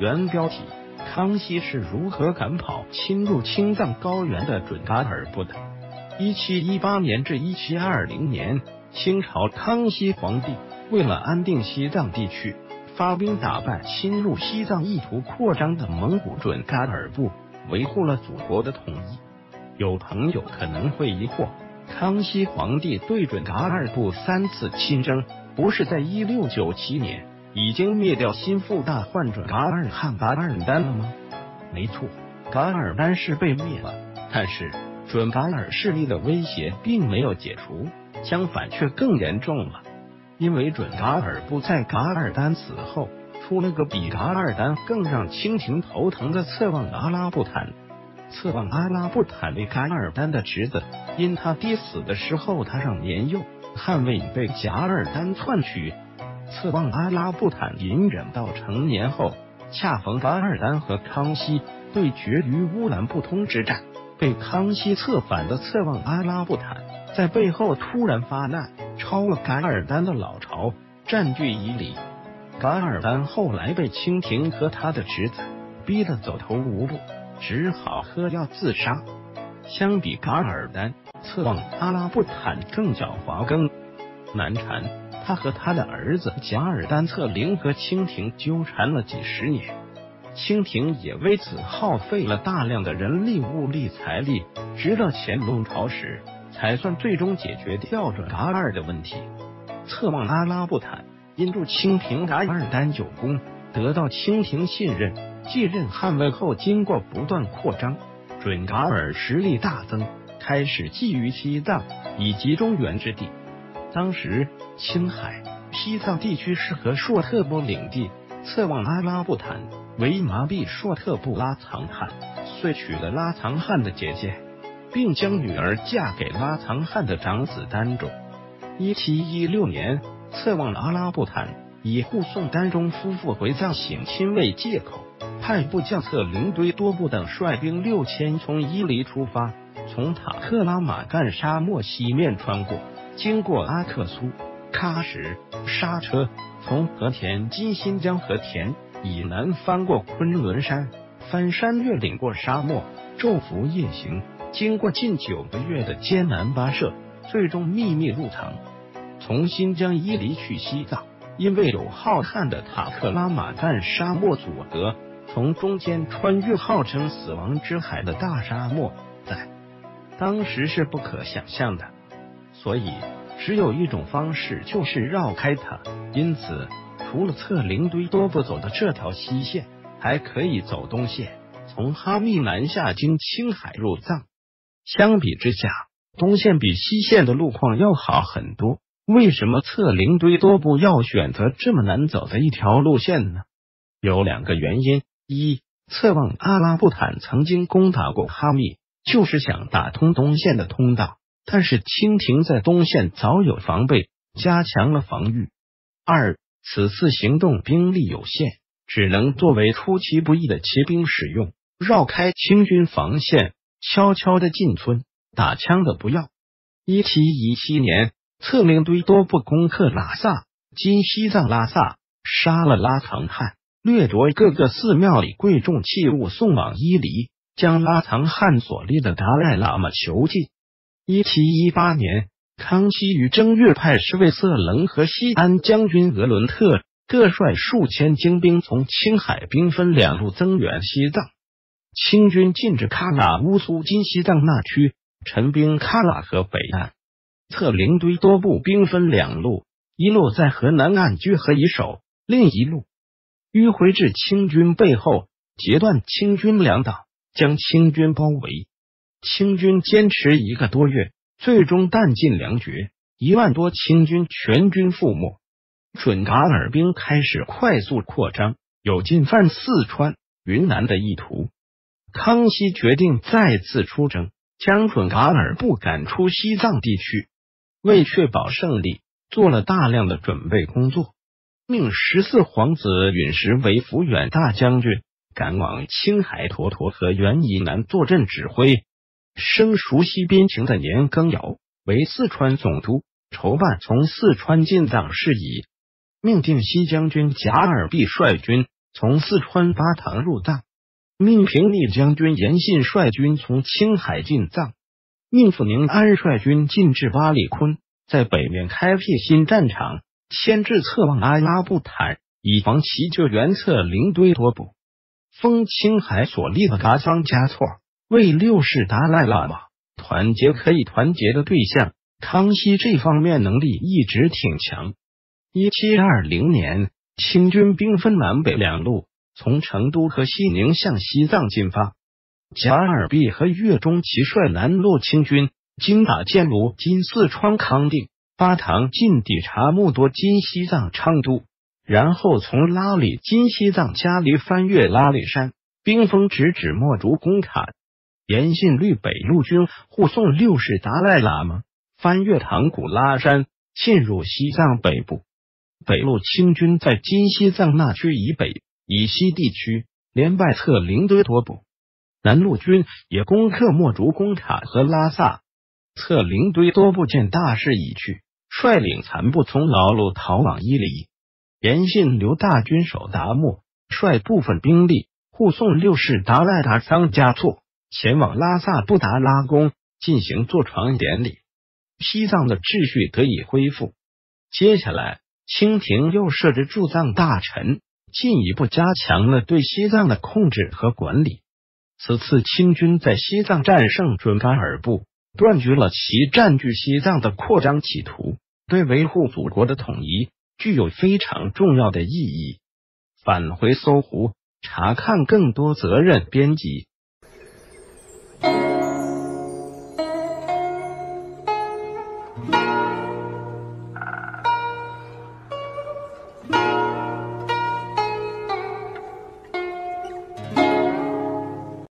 原标题：康熙是如何赶跑侵入青藏高原的准噶尔部的？1718年至1720年，清朝康熙皇帝为了安定西藏地区，发兵打败侵入西藏意图扩张的蒙古准噶尔部，维护了祖国的统一。有朋友可能会疑惑，康熙皇帝对准噶尔部3次亲征，不是在1697年已经灭掉心腹大患准噶尔汗噶尔丹了吗？没错，噶尔丹是被灭了，但是准噶尔势力的威胁并没有解除，相反却更严重了。因为准噶尔部在噶尔丹死后，出了个比噶尔丹更让清廷头疼的策妄阿拉布坦。策妄阿拉布坦为噶尔丹的侄子，因他爹死的时候他尚年幼，汗位被噶尔丹篡取。策妄阿拉布坦隐忍到成年后，恰逢噶尔丹和康熙对决于乌兰布通之战，被康熙策反的策妄阿拉布坦在背后突然发难，抄了噶尔丹的老巢，占据伊犁。噶尔丹后来被清廷和他的侄子逼得走投无路，只好喝药自杀。相比噶尔丹，策妄阿拉布坦更狡猾更难缠，他和他的儿子噶尔丹策凌和清廷纠缠了几十年，清廷也为此耗费了大量的人力物力财力，直到乾隆朝时才算最终解决掉准噶尔的问题。策妄阿拉布坦因助清平噶尔丹有功，得到清廷信任，继任汗位后，经过不断扩张，准噶尔实力大增，开始觊觎西藏以及中原之地。当时青海、西藏地区是和硕特部领地，策妄阿拉布坦为麻痹硕特部拉藏汗，遂娶了拉藏汗的姐姐，并将女儿嫁给拉藏汗的长子丹中。1716年，策妄阿拉布坦以护送丹中夫妇回藏省亲为借口，派部将策凌堆多部等率兵6000从伊犁出发，从塔克拉玛干沙漠西面穿过，经过阿克苏、喀什、莎车，从和田今新疆和田以南翻过昆仑山，翻山越岭过沙漠，昼伏夜行，经过近9个月的艰难跋涉，最终秘密入藏。从新疆伊犁去西藏，因为有浩瀚的塔克拉玛干沙漠阻隔，从中间穿越号称死亡之海的大沙漠，在当时是不可想象的，所以只有一种方式，就是绕开它。因此除了策凌堆多部走的这条西线，还可以走东线，从哈密南下经青海入藏。相比之下，东线比西线的路况要好很多。为什么策凌堆多部要选择这么难走的一条路线呢？有2个原因。一，策妄阿拉布坦曾经攻打过哈密，就是想打通东线的通道，但是清廷在东线早有防备，加强了防御。二，此次行动兵力有限，只能作为出其不意的骑兵使用，绕开清军防线，悄悄的进村，打枪的不要。1717年，策凌堆多部攻克拉萨，今西藏拉萨，杀了拉藏汗，掠夺各个寺庙里贵重器物送往伊犁，将拉藏汗所立的达赖喇嘛囚禁。1718年，康熙于正月派侍卫色棱和西安将军额伦特各率数千精兵从青海兵分2路增援西藏。清军进至喀喇乌苏今西藏那区，陈兵喀喇河北岸。策凌堆多部兵分2路，一路在河南岸居河以守，另一路迂回至清军背后，截断清军2道，将清军包围。清军坚持1个多月，最终弹尽粮绝，1万多清军全军覆没。准噶尔兵开始快速扩张，有进犯四川、云南的意图。康熙决定再次出征，将准噶尔部赶出西藏地区。为确保胜利，做了大量的准备工作，命14皇子允时为抚远大将军，赶往青海沱沱河源以南坐镇指挥。生熟悉边情的年羹尧为四川总督，筹办从四川进藏事宜，命定西将军贾尔弼率军从四川巴塘入藏，命平逆将军严信率军从青海进藏，命傅宁安率军进至巴里坤，在北面开辟新战场，牵制侧望阿拉布坦，以防其救援侧灵堆多部。封青海所立的噶桑嘉措为六世达赖喇嘛团结可以团结的对象，康熙这方面能力一直挺强。1720年，清军兵分南北两路，从成都和西宁向西藏进发。贾尔弼和岳钟琪率南路清军，经打建卢（今四川康定）、巴塘进抵察木多（今西藏昌都），然后从拉里（今西藏嘉黎）翻越拉里山，兵锋直指墨竹工卡。严信率北路军护送六世达赖喇嘛翻越唐古拉山，进入西藏北部。北路清军在今西藏那区以北、以西地区连败侧灵堆多部，南路军也攻克墨竹工卡和拉萨。侧灵堆多部见大势已去，率领残部从老路逃往伊犁。严信留大军守达木，率部分兵力护送六世达赖达桑嘉措前往拉萨布达拉宫进行坐床典礼。西藏的秩序得以恢复。接下来，清廷又设置驻藏大臣，进一步加强了对西藏的控制和管理。此次清军在西藏战胜准噶尔部，断绝了其占据西藏的扩张企图，对维护祖国的统一具有非常重要的意义。返回搜狐，查看更多责任编辑。